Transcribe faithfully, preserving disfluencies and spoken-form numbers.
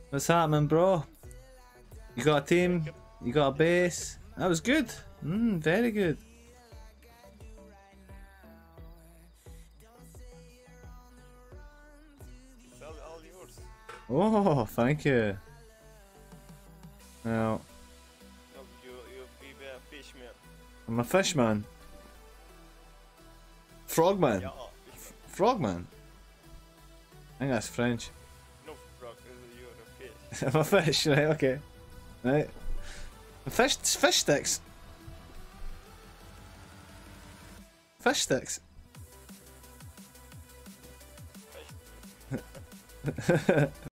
What's happening, bro? You got a team? You got a base? That was good. Mm, very good. It's all, all yours. Oh, thank you. Now, No, you you be a fish man. I'm a fishman. Frogman. Yeah, fish Frogman. I think that's French. man. No frog, you're a fish. I'm a fish, right? Okay. Right. Fish, fish sticks. Fish sticks. Fish.